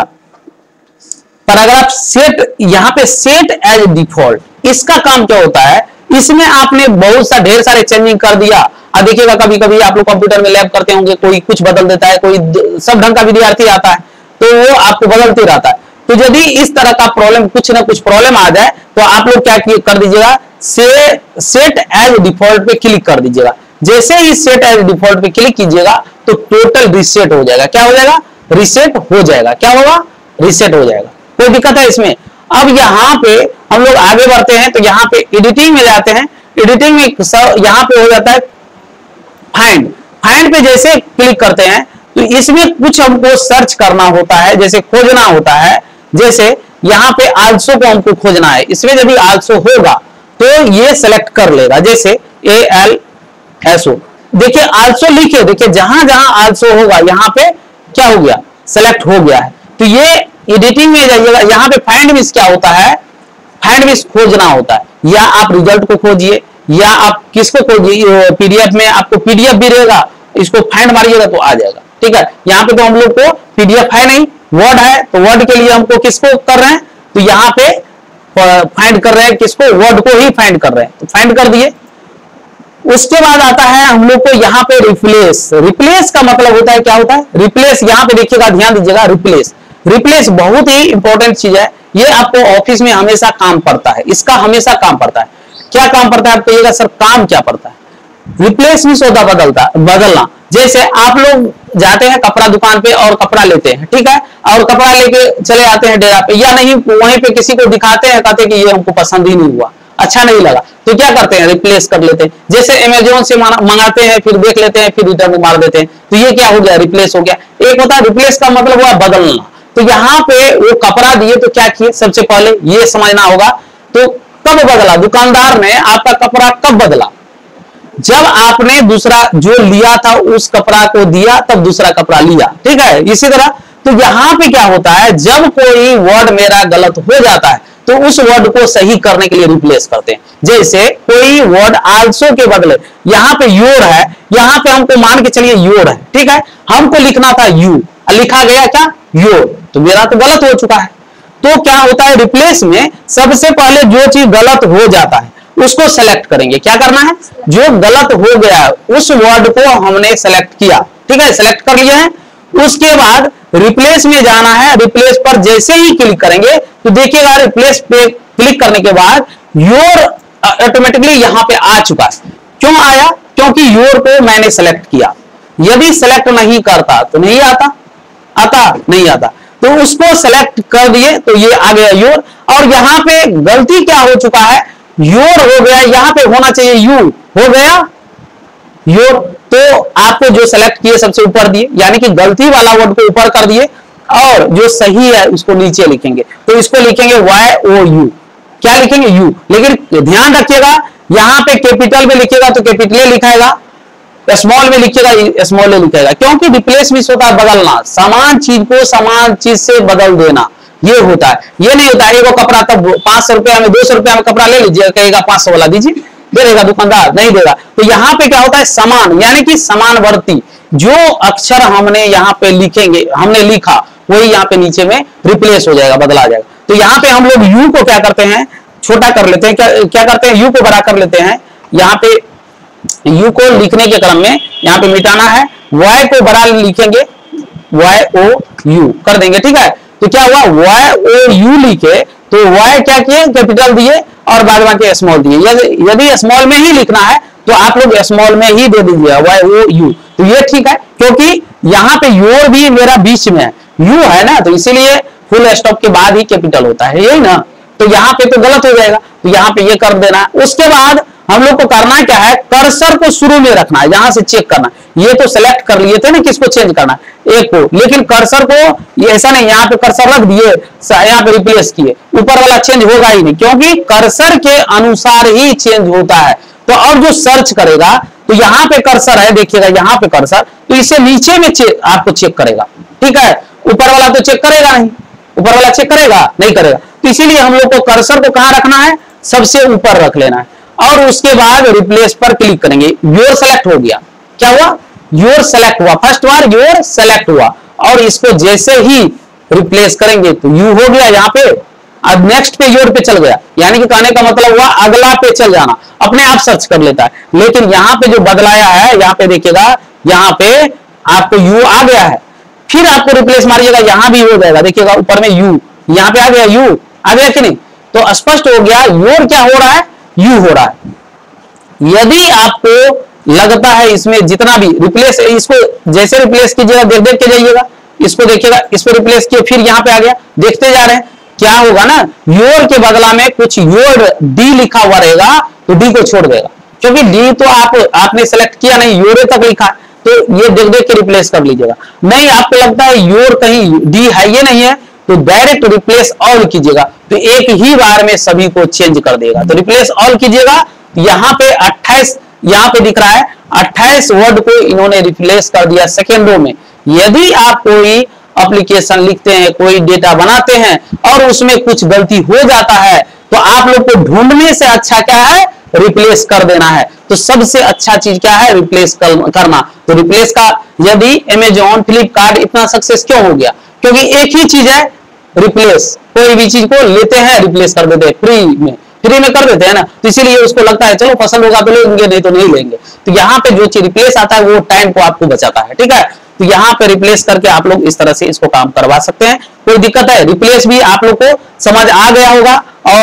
पैराग्राफ सेट, यहाँ पे सेट एज डिफॉल्ट, इसका काम क्या होता है, इसमें आपने बहुत सा ढेर सारे चेंजिंग कर दिया। अब देखिएगा कभी कभी आप लोग कंप्यूटर में लैब करते होंगे, कोई कुछ बदल देता है, कोई सब ढंग का विद्यार्थी आता है तो वो आपको बदलते रहता है। तो यदि इस तरह का प्रॉब्लम, कुछ ना कुछ प्रॉब्लम आ जाए, तो आप लोग क्या कर दीजिएगा, से, सेट एज डिफॉल्ट पे क्लिक कर दीजिएगा। जैसे ही सेट एज डिफॉल्ट पे क्लिक कीजिएगा तो टोटल रिसेट हो जाएगा। क्या हो जाएगा, रिसेट हो जाएगा। क्या होगा, रिसेट हो जाएगा, कोई दिक्कत है इसमें। अब यहाँ पे हम लोग आगे बढ़ते हैं, तो यहाँ पे एडिटिंग में जाते हैं। एडिटिंग में यहाँ पे हो जाता है फाइंड। फाइंड पे जैसे क्लिक करते हैं तो इसमें कुछ हमको सर्च करना होता है, जैसे खोजना होता है। जैसे यहाँ पे आल्सो को हमको खोजना है, इसमें जब भी आल्सो होगा तो ये सेलेक्ट कर लेगा, जैसे ए एल एस ओ। देखिए आल्सो लिखे, देखिए जहां जहां आल्सो होगा यहाँ पे क्या हो गया, सेलेक्ट हो गया है। तो ये एडिटिंग में जाइएगा, यहाँ पे फाइंड मिस क्या होता है, फाइंड मिस खोजना होता है, या आप रिजल्ट को खोजिए या आप किसको खोजिए, पीडीएफ में आपको पीडीएफ भी रहेगा, इसको फाइंड मारिएगा तो आ जाएगा। ठीक है, यहाँ पे तो हम लोग को पीडीएफ है नहीं, वर्ड है, तो वर्ड के लिए हमको किसको कर रहे हैं, तो यहाँ पे फाइंड कर रहे हैं किसको, वर्ड को ही फाइंड कर रहे हैं, तो फाइंड कर दिए। उसके बाद आता है हम लोग को यहाँ पे रिप्लेस। रिप्लेस का मतलब होता है, क्या होता है रिप्लेस, यहाँ पे देखिएगा, ध्यान दीजिएगा, रिप्लेस रिप्लेस बहुत ही इंपॉर्टेंट चीज है, ये आपको ऑफिस में हमेशा काम पड़ता है, इसका हमेशा काम पड़ता है। क्या काम पड़ता है आप कहिएगा, सर काम क्या पड़ता है, रिप्लेस नहीं होता बदलता बदलना। जैसे आप लोग जाते हैं कपड़ा दुकान पे और कपड़ा लेते हैं, ठीक है, और कपड़ा लेके चले आते हैं डेरा पे, या नहीं वहीं पे किसी को दिखाते हैं, कहते हैं कि ये हमको पसंद ही नहीं हुआ, अच्छा नहीं लगा, तो क्या करते हैं, रिप्लेस कर लेते हैं। जैसे अमेज़न से मंगाते हैं, फिर देख लेते हैं, फिर रिटर्न मार देते हैं, तो ये क्या हो गया, रिप्लेस हो गया। एक होता है रिप्लेस का मतलब हुआ बदलना। तो यहाँ पे वो कपड़ा दिए तो क्या किए, सबसे पहले ये समझना होगा, तो कब बदला, दुकानदार ने आपका कपड़ा कब बदला, जब आपने दूसरा जो लिया था उस कपड़ा को दिया तब दूसरा कपड़ा लिया, ठीक है। इसी तरह तो यहाँ पे क्या होता है, जब कोई वर्ड मेरा गलत हो जाता है तो उस वर्ड को सही करने के लिए रिप्लेस करते हैं। जैसे कोई वर्ड आल्सो के बदले यहाँ पे योर है, यहाँ पे हमको मान के चलिए योर है, ठीक है, हमको लिखना था यू, लिखा गया क्या योर, तो मेरा तो गलत हो चुका है। तो क्या होता है, रिप्लेस में सबसे पहले जो चीज गलत हो जाता है उसको सेलेक्ट करेंगे। क्या करना है, जो गलत हो गया उस वर्ड को हमने सेलेक्ट किया, ठीक है, सेलेक्ट कर लिया है। उसके बाद रिप्लेस में जाना है, रिप्लेस पर जैसे ही क्लिक करेंगे तो देखिएगा रिप्लेस पे क्लिक करने के बाद योर ऑटोमेटिकली यहां पे आ चुका है। क्यों आया, क्योंकि योर को मैंने सेलेक्ट किया। यदि सेलेक्ट नहीं करता तो नहीं आता, आता नहीं आता, तो उसको सेलेक्ट कर दिए तो ये आ गया योर। और यहाँ पे गलती क्या हो चुका है, योर हो गया, यहाँ पे होना चाहिए यू, हो गया योर। तो आपको जो सेलेक्ट किए सबसे ऊपर दिए, यानी कि गलती वाला वर्ड को ऊपर कर दिए और जो सही है उसको नीचे लिखेंगे। तो इसको लिखेंगे वाई ओ यू, क्या लिखेंगे यू। लेकिन ध्यान रखिएगा यहाँ पे कैपिटल में लिखिएगा तो कैपिटल लिखाएगा, स्मॉल में लिखिएगा स्मॉल लिखेगा, क्योंकि रिप्लेस भी होता है बदलना, समान चीज को समान चीज से बदल देना, ये होता है। ये नहीं होता है वो कपड़ा तब पांच सौ रुपया में दो सौ रुपया में कपड़ा ले लीजिए, कहेगा पांच सौ वाला दीजिए, दे देगा दुकानदार, नहीं देगा। तो यहाँ पे क्या होता है, समान, यानी कि समानवर्ती, जो अक्षर हमने यहाँ पे लिखेंगे, हमने लिखा वही यहाँ पे नीचे में रिप्लेस हो जाएगा, बदला जाएगा। तो यहाँ पे हम लोग यू को क्या करते हैं, छोटा कर लेते हैं, क्या क्या करते हैं, यू को बड़ा कर लेते हैं। यहाँ पे यू को लिखने के क्रम में यहाँ पे मिटाना है, वाई को बड़ा लिखेंगे, वाई ओ यू कर देंगे, ठीक है। तो क्या हुआ, वाई ओ यू लिखे तो वाई क्या किए, कैपिटल दिए और बाद बाकी स्मॉल दिए। यदि स्मॉल में ही लिखना है तो आप लोग स्मॉल में ही दे दीजिए वाई ओ यू, तो ये ठीक है, क्योंकि यहाँ पे योर भी मेरा बीच में है, यू है ना, तो इसीलिए फुल स्टॉप के बाद ही कैपिटल होता है, यही ना। तो यहाँ पे तो गलत हो जाएगा, तो यहाँ पे ये कर देना है। उसके बाद हम लोग को करना क्या है, कर्सर को शुरू में रखना है, यहां से चेक करना। ये तो सेलेक्ट कर लिए थे ना किसको चेंज करना, एक को, लेकिन कर्सर को ये ऐसा नहीं, यहाँ पे कर्सर रख दिए, यहाँ पे रिप्लेस किए, ऊपर वाला चेंज होगा ही नहीं, क्योंकि कर्सर के अनुसार ही चेंज होता है। तो और जो सर्च करेगा तो यहाँ पे कर्सर है, देखिएगा यहाँ पे कर्सर, तो इसे नीचे में चेक आपको चेक करेगा, ठीक है। ऊपर वाला तो चेक करेगा नहीं, ऊपर वाला चेक करेगा नहीं करेगा, तो इसीलिए हम लोग को कर्सर को कहां रखना है, सबसे ऊपर रख लेना है। और उसके बाद रिप्लेस पर क्लिक करेंगे, योर सेलेक्ट हो गया, क्या हुआ, योर सेलेक्ट हुआ, फर्स्ट बार योर सेलेक्ट हुआ, और इसको जैसे ही रिप्लेस करेंगे तो यू हो गया यहाँ पे, अब नेक्स्ट पे योर पे चल गया, यानी कि कहने का मतलब हुआ अगला पे चल जाना, अपने आप सर्च कर लेता है। लेकिन यहाँ पे जो बदलाया है, यहाँ पे देखिएगा, यहाँ पे आपको यू आ गया है, फिर आपको रिप्लेस मारिएगा, यहाँ भी हो जाएगा, देखिएगा ऊपर में यू, यहाँ पे आ गया, यू आ गया कि नहीं, तो स्पष्ट हो गया योर क्या हो रहा है, यू हो रहा है। यदि आपको लगता है इसमें जितना भी रिप्लेस, इसको जैसे रिप्लेस कीजिएगा, देख देख के जाइएगा, इसको देखिएगा, इसको रिप्लेस किए, फिर यहाँ पे आ गया, देखते जा रहे हैं क्या होगा ना, योर के बदला में कुछ योर डी लिखा हुआ रहेगा तो डी को छोड़ देगा, क्योंकि डी तो आप आपने सेलेक्ट किया नहीं, योर तक लिखा, तो ये देख देख के रिप्लेस कर लीजिएगा। नहीं आपको लगता है योर कहीं डी है, ये नहीं है, तो डायरेक्ट रिप्लेस ऑल कीजिएगा तो एक ही बार में सभी को चेंज कर देगा। तो रिप्लेस ऑल कीजिएगा, यहाँ पे अट्ठाईस यहाँ पे दिख रहा है अट्ठाईस वर्ड को इन्होंने रिप्लेस कर दिया सेकेंडों में। यदि आप कोई एप्लीकेशन लिखते हैं, कोई डेटा बनाते हैं और उसमें कुछ गलती हो जाता है तो आप लोग को ढूंढने से अच्छा क्या है, रिप्लेस कर देना है। तो सबसे अच्छा चीज क्या है, रिप्लेस कर, करना। तो रिप्लेस का यदि अमेजॉन फ्लिपकार्ट इतना सक्सेस क्यों हो गया, क्योंकि एक ही चीज है रिप्लेस। कोई भी चीज को लेते हैं रिप्लेस कर देते हैं, फ्री में फ्री में कर देते हैं ना, तो इसीलिए उसको लगता है चलो पसंद होगा तो लेंगे, नहीं तो नहीं लेंगे। तो यहाँ पे जो चीज रिप्लेस आता है वो टाइम को आपको बचाता है, ठीक है। तो यहाँ पे रिप्लेस करके आप लोग इस तरह से इसको काम करवा सकते हैं। कोई दिक्कत है, रिप्लेस भी आप लोग को समझ आ गया होगा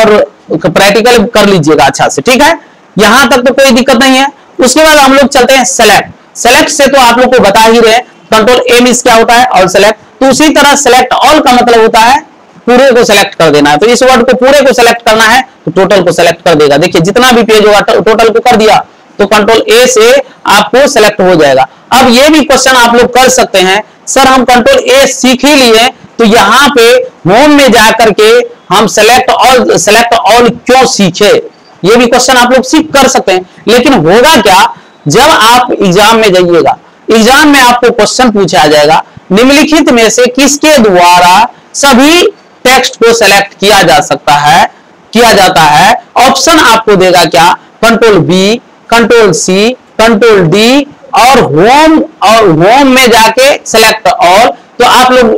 और प्रैक्टिकल कर लीजिएगा अच्छा से, ठीक है। यहाँ तक तो कोई दिक्कत नहीं है। उसके बाद हम लोग चलते हैं सेलेक्ट। सेलेक्ट से तो आप लोग को बता ही रहे, कंट्रोल ए मिस क्या होता है, और सेलेक्ट। तो उसी तरह सेलेक्ट ऑल का मतलब होता है पूरे को सेलेक्ट कर देना है। तो इस वर्ड को पूरे को सेलेक्ट करना है तो टोटल को सेलेक्ट कर देगा। देखिए जितना भी पेज होगा टोटल को कर दिया तो कंट्रोल ए से आपको सेलेक्ट हो जाएगा। अब ये भी क्वेश्चन आप लोग कर सकते हैं, सर हम कंट्रोल ए सीख ही लिए तो यहाँ पे होम में जाकर के हम सेलेक्ट ऑल सेलेक्ट ऑल क्यों सीखे, ये भी क्वेश्चन आप लोग सीख कर सकते हैं। लेकिन होगा क्या, जब आप एग्जाम में जाइएगा, एग्जाम में आपको क्वेश्चन पूछा जाएगा निम्नलिखित में से किसके द्वारा सभी टेक्स्ट को सेलेक्ट किया जा सकता है किया जाता है। ऑप्शन आपको देगा क्या, control B, control C, control D और होम और होम में जाके सेलेक्ट ऑल। तो आप लोग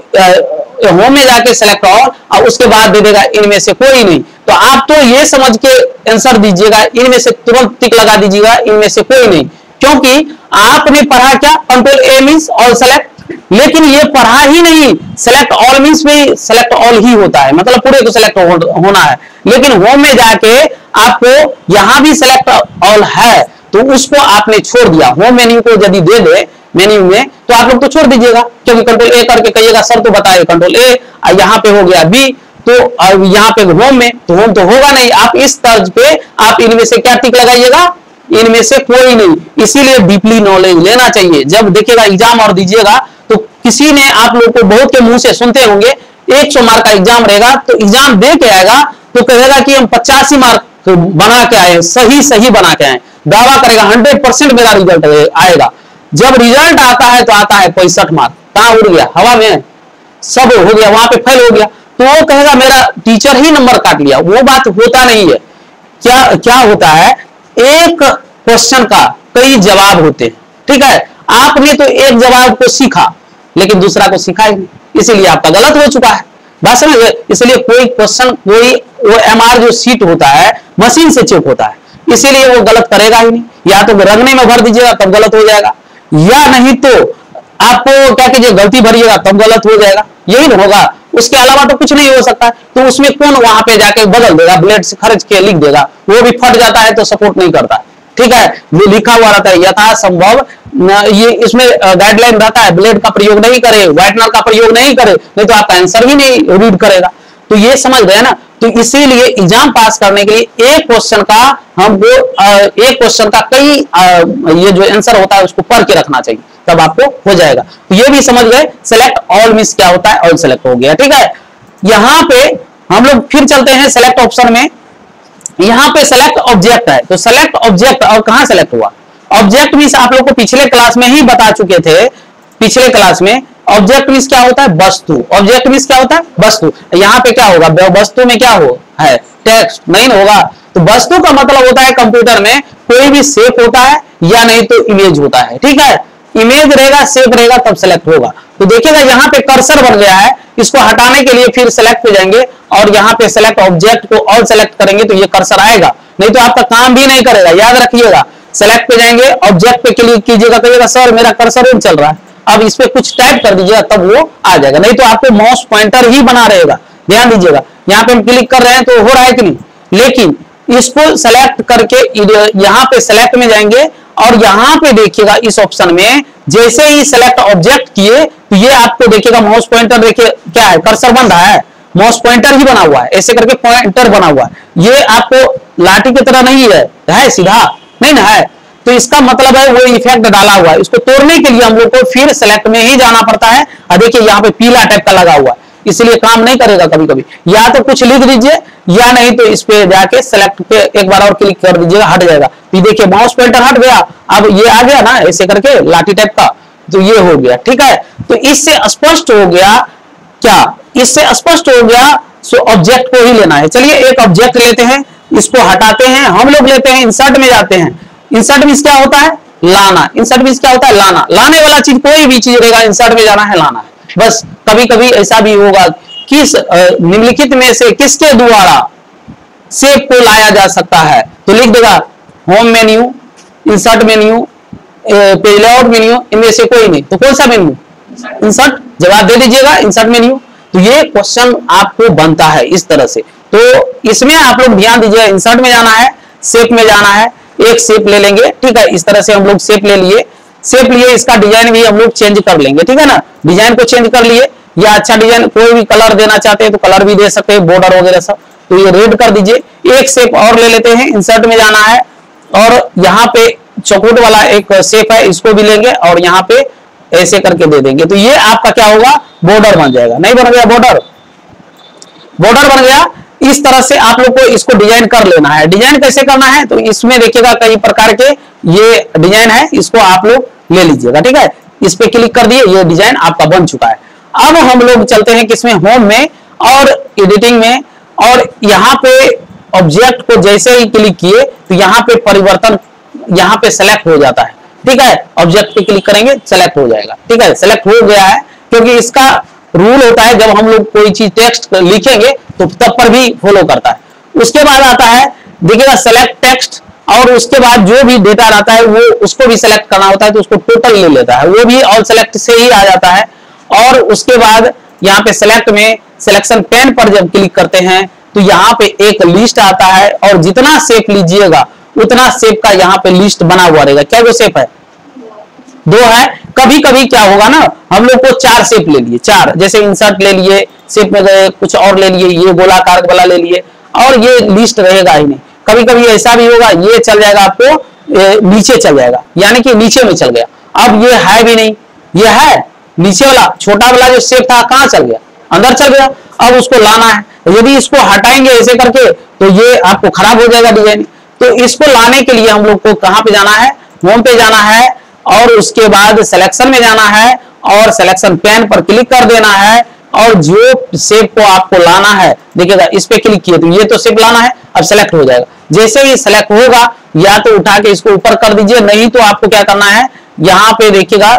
होम में जाके सेलेक्ट ऑल और उसके बाद दे देगा इनमें से कोई नहीं। तो आप तो ये समझ के आंसर दीजिएगा, इनमें से तुरंत टिक लगा दीजिएगा इनमें से कोई नहीं, क्योंकि आपने पढ़ा क्या, control A means all select. लेकिन ये पढ़ा ही नहीं, सेलेक्ट ऑल मींस में सेलेक्ट ऑल ही होता है, मतलब पूरे को सेलेक्ट हो, होना है। लेकिन होम में जाके आपको यहां भी सेलेक्ट ऑल है तो उसको आपने छोड़ दिया। होम मेन्यू को यदि दे दे मेन्यू में तो आप लोग तो छोड़ दीजिएगा, क्योंकि कंट्रोल ए करके कहिएगा सर तो बताइए कंट्रोल ए, यहाँ पे हो गया बी, तो यहाँ पे होम में तो होम तो होगा नहीं। आप इस तर्ज पे आप इनमें से क्या टिक लगाइएगा, इनमें से कोई नहीं। इसीलिए डीपली नॉलेज लेना चाहिए। जब देखिएगा एग्जाम और दीजिएगा तो किसी ने आप लोग को बहुत के मुंह से सुनते होंगे एक सौ मार्क का एग्जाम रहेगा तो एग्जाम दे के आएगा तो कहेगा कि हम पचासी मार्क बना के आए, सही सही बना के आए, दावा करेगा हंड्रेड परसेंट मेरा रिजल्ट आएगा। जब रिजल्ट आता है तो आता है पैंसठ मार्क, कहां उड़ गया, हवा में, सब हो गया, वहां पे फेल हो गया। तो वो कहेगा मेरा टीचर ही नंबर काट लिया। वो बात होता नहीं है। क्या क्या होता है, एक क्वेश्चन का कई जवाब होते हैं, ठीक है। आपने तो एक जवाब को सीखा लेकिन दूसरा को सीखा ही नहीं, इसीलिए आपका गलत हो चुका है, बात समझ। इसलिए कोई क्वेश्चन कोई वो एमआर जो सीट होता है मशीन से चेक होता है, इसीलिए वो गलत करेगा ही नहीं। या तो रंगने में भर दीजिएगा तब गलत हो जाएगा, या नहीं तो आपको क्या कीजिए गलती भरिएगा तब गलत हो जाएगा, यही ना होगा। उसके अलावा तो कुछ नहीं हो सकता। तो उसमें कौन वहां पे जाके बदल देगा, ब्लेड से खर्च के लिख देगा, वो भी फट जाता है तो सपोर्ट नहीं करता, ठीक है। जो लिखा हुआ रहता है यथासंभव ये इसमें गाइडलाइन रहता है, ब्लेड का प्रयोग नहीं करे, व्हाइटनर का प्रयोग नहीं करे, नहीं तो आपका आंसर भी नहीं रीड करेगा। तो ये समझ गए ना। तो इसीलिए एग्जाम पास करने के लिए एक क्वेश्चन का हमको एक क्वेश्चन का कई ये जो आंसर होता है उसको पढ़ के रखना चाहिए, तब आपको हो जाएगा। तो ये भी समझ गए सेलेक्ट ऑल मींस क्या होता है, ऑल सेलेक्ट हो गया, ठीक है। यहाँ पे हम लोग फिर चलते हैं सेलेक्ट ऑप्शन में। यहाँ पे सेलेक्ट ऑब्जेक्ट है, तो सेलेक्ट ऑब्जेक्ट और कहां सेलेक्ट हुआ, ऑब्जेक्ट मींस आप लोग को पिछले क्लास में ही बता चुके थे। पिछले क्लास में ऑब्जेक्ट मींस क्या होता है, वस्तु। ऑब्जेक्ट मींस क्या होता है, वस्तु। यहाँ पे क्या होगा, वस्तु में क्या हो है, टेक्स्ट नहीं ना होगा। तो वस्तु का मतलब होता है कंप्यूटर में कोई भी शेप होता है या नहीं तो इमेज होता है, ठीक है। इमेज रहेगा, शेप रहेगा, तब सेलेक्ट होगा। तो देखिएगा यहाँ पे कर्सर बन गया है, इसको हटाने के लिए फिर सेलेक्ट पे जाएंगे और यहाँ पे सेलेक्ट ऑब्जेक्ट को ऑल सेलेक्ट करेंगे तो ये कर्सर आएगा, नहीं तो आपका काम भी नहीं करेगा, याद रखिएगा। सेलेक्ट पे जाएंगे, ऑब्जेक्ट पे क्लिक कीजिएगा, कहिएगा सर मेरा कर्सर ऊपर चल रहा है, अब इस पे कुछ टाइप कर दीजिएगा तब वो आ जाएगा, नहीं तो आपको माउस पॉइंटर ही बना रहेगा। ध्यान दीजिएगा, यहाँ पे हम क्लिक कर रहे हैं तो हो रहा है कि नहीं, लेकिन इसको सेलेक्ट करके यहाँ पे सेलेक्ट में जाएंगे और यहाँ पे देखिएगा इस ऑप्शन में जैसे ही सेलेक्ट ऑब्जेक्ट किए तो ये आपको देखिएगा माउस पॉइंटर, देखिए क्या है, कर्सर बन रहा है, माउस पॉइंटर ही बना हुआ है, ऐसे करके पॉइंटर बना हुआ है। ये आपको लाठी की तरह नहीं है, है सीधा नहीं ना है, तो इसका मतलब है वो इफेक्ट डाला हुआ है। इसको तोड़ने के लिए हम लोग को फिर सेलेक्ट में ही जाना पड़ता है। और देखिए यहाँ पे पीला टाइप का लगा हुआ है, इसलिए काम नहीं करेगा कभी कभी। या तो कुछ लिख दीजिए या नहीं तो इस पे जाके सेलेक्ट पे एक बार और क्लिक कर दीजिएगा, हट जाएगा। तो देखिए माउस पॉइंटर हट गया, अब ये आ गया ना ऐसे करके लाठी टाइप का, तो ये हो गया। ठीक है, तो इससे स्पष्ट हो गया क्या, इससे स्पष्ट हो गया सो ऑब्जेक्ट को ही लेना है। चलिए एक ऑब्जेक्ट लेते हैं, इसको हटाते हैं, हम लोग लेते हैं इंसर्ट में जाते हैं। इंसर्ट मींस क्या होता है, लाना। इंसर्ट मींस क्या होता है, लाना। लाने वाला चीज कोई भी चीज रहेगा, इंसर्ट में जाना है, लाना है बस। कभी कभी ऐसा भी होगा, किस निम्नलिखित में से किसके द्वारा शेप को लाया जा सकता है, तो लिख देगा home menu, insert menu, page layout menu, इनमें से कोई नहीं। तो कौन सा मेन्यू, इंसर्ट। जवाब दे दीजिएगा इंसर्ट मेन्यू। तो ये क्वेश्चन आपको बनता है इस तरह से। तो इसमें आप लोग ध्यान दीजिए, इंसर्ट में जाना है, शेप में जाना है, एक शेप ले लेंगे। ठीक है, इस तरह से हम लोग शेप ले लिए, शेप लिए, इसका डिजाइन भी हम लोग चेंज कर लेंगे। ठीक है ना, डिजाइन को चेंज कर लिए, या अच्छा डिजाइन कोई भी कलर देना चाहते हैं तो कलर भी दे सकते हैं, बॉर्डर वगैरह सब। तो ये रेड कर दीजिए। एक शेप और ले लेते हैं, इंसर्ट में जाना है और यहाँ पे चौकोट वाला एक शेप है, इसको भी लेंगे और यहाँ पे ऐसे करके दे देंगे। तो ये आपका क्या होगा, बॉर्डर बन जाएगा। नहीं बन गया बॉर्डर, बॉर्डर बन गया। इस तरह से आप लोग को इसको डिजाइन कर लेना है। डिजाइन कैसे करना है, तो इसमें देखिएगा कई प्रकार के ये डिजाइन है, इसको आप लोग ले लीजिएगा। ठीक है, इस पे क्लिक कर दिए, ये डिजाइन आपका बन चुका है। अब हम लोग चलते हैं किसमें, होम में और एडिटिंग में, और यहाँ पे ऑब्जेक्ट को जैसे ही क्लिक किए तो यहाँ पे परिवर्तन, यहाँ पे सेलेक्ट हो जाता है। ठीक है, ऑब्जेक्ट पे क्लिक करेंगे सेलेक्ट हो जाएगा। ठीक है, सेलेक्ट हो गया है, क्योंकि इसका रूल होता है जब हम लोग कोई चीज टेक्स्ट लिखेंगे तो तब पर भी फॉलो करता है। उसके बाद आता है देखिएगा सेलेक्ट टेक्स्ट, और उसके बाद जो भी डेटा आता है वो उसको भी सेलेक्ट करना होता है, तो उसको टोटल ले लेता है, वो भी ऑल सेलेक्ट से ही आ जाता है। और उसके बाद यहाँ पे सेलेक्ट में सिलेक्शन पेन पर जब क्लिक करते हैं तो यहाँ पे एक लिस्ट आता है, और जितना शेप लीजिएगा उतना शेप का यहाँ पे लिस्ट बना हुआ रहेगा। क्या वो शेप है, दो है। कभी कभी क्या होगा ना, हम लोग को चार शेप ले लिए, चार, जैसे इंसर्ट ले लिए, शेप में गए, कुछ और ले लिए, ये गोलाकार वाला ले लिए, और ये लिस्ट रहेगा ही नहीं। कभी कभी ऐसा भी होगा, ये चल जाएगा आपको ए, नीचे चल जाएगा, यानी कि नीचे में चल गया। अब ये है भी नहीं, ये है नीचे वाला छोटा वाला जो शेप था कहाँ चल गया, अंदर चल गया। अब उसको लाना है, यदि इसको हटाएंगे ऐसे करके तो ये आपको खराब हो जाएगा डिजाइन। तो इसको लाने के लिए हम लोग को कहाँ पे जाना है, होम पे जाना है, और उसके बाद सिलेक्शन में जाना है, और सिलेक्शन पेन पर क्लिक कर देना है, और जो शेप को आपको लाना है देखिएगा इस पे क्लिक किए तो ये तो शेप लाना है, अब सेलेक्ट हो जाएगा। जैसे ही सेलेक्ट होगा या तो उठा के इसको ऊपर कर दीजिए, नहीं तो आपको क्या करना है, यहाँ पे देखिएगा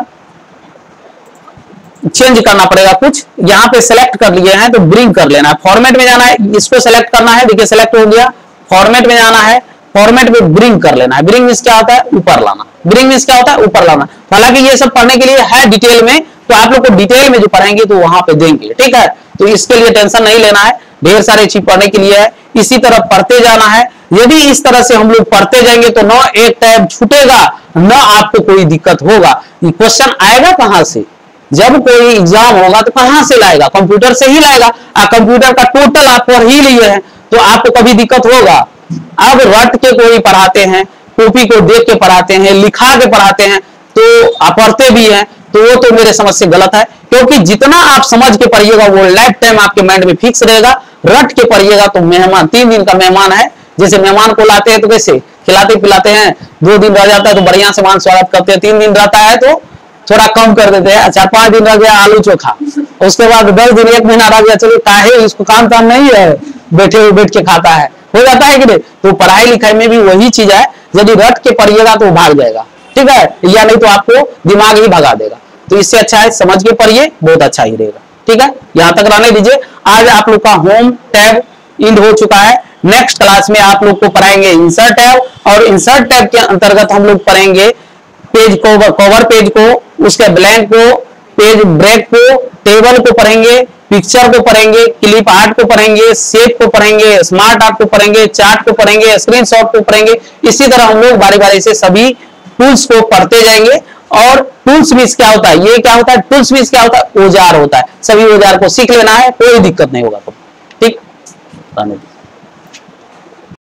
चेंज करना पड़ेगा कुछ। यहाँ पे सेलेक्ट कर लिए हैं तो ब्रिंग कर लेना है, फॉर्मेट में जाना है, इसको सेलेक्ट करना है। देखिए सेलेक्ट हो गया, फॉर्मेट में जाना है, फॉर्मेट में ब्रिंग कर लेना है। ब्रिंग मींस क्या होता है, ऊपर लाना। ब्रिंग मींस क्या होता है, ऊपर लाना। हालांकि ये सब पढ़ने के लिए है डिटेल में, तो आप लोग को डिटेल में जो पढ़ेंगे तो वहां पे देंगे। ठीक है, तो इसके लिए टेंशन नहीं लेना है, ढेर सारे चीज पढ़ने के लिए है, इसी तरह पढ़ते जाना है। यदि इस तरह से हम लोग पढ़ते जाएंगे तो न एक टैब छूटेगा, न आपको कोई दिक्कत होगा। क्वेश्चन आएगा कहां से, जब कोई एग्जाम होगा तो कहां से लाएगा, कंप्यूटर से ही लाएगा। कंप्यूटर का टोटल आप पढ़ ही लिए हैं तो आपको कभी दिक्कत होगा। अब रट के कोई पढ़ाते हैं, कॉपी को देख के पढ़ाते हैं, लिखा के पढ़ाते हैं, तो आप पढ़ते भी हैं, तो वो तो मेरे समझ से गलत है। क्योंकि जितना आप समझ के पढ़िएगा वो लाइफ टाइम आपके माइंड में फिक्स रहेगा। रट के पढ़िएगा तो मेहमान, तीन दिन का मेहमान है, जैसे मेहमान को लाते हैं तो कैसे खिलाते पिलाते हैं, दो दिन रह जाता है तो बढ़िया से मान स्वागत करते हैं, तीन दिन रहता है तो थोड़ा कम कर देते हैं, चार पांच दिन रह गया आलू चोखा, उसके बाद दस दिन एक महीना रह गया, चलो काहे इसको काम काम नहीं है, बैठे हुए बैठ के खाता है, हो जाता है कि नहीं। तो पढ़ाई लिखाई में भी वही चीज है, यदि रट के पढ़िएगा तो भाग जाएगा। ठीक है, या नहीं तो आपको दिमाग ही भगा देगा। तो इससे अच्छा है समझ के पढ़िए, बहुत अच्छा ही रहेगा। ठीक है, यहाँ तक रहने दीजिए। आज आप लोग का होम टैब इंड हो चुका है। नेक्स्ट क्लास में आप लोग को पढ़ाएंगे इंसर्ट टैब, और इंसर्ट टैब के अंतर्गत हम लोग पढ़ेंगे पेज को, कवर पेज को, उसके ब्लैंक को, पेज ब्रेक को, टेबल को पढ़ेंगे, पिक्चर को पढ़ेंगे, क्लिप आर्ट को पढ़ेंगे, शेप को पढ़ेंगे, स्मार्ट आर्ट को पढ़ेंगे, चार्ट को पढ़ेंगे, स्क्रीनशॉट को पढ़ेंगे। इसी तरह हम लोग बारी बारी से सभी टूल्स को पढ़ते जाएंगे। और टूल्स मींस क्या होता है, ये क्या होता है, टूल्स मींस क्या होता है, औजार होता है। सभी औजार को सीख लेना है, कोई दिक्कत नहीं होगा। ठीक।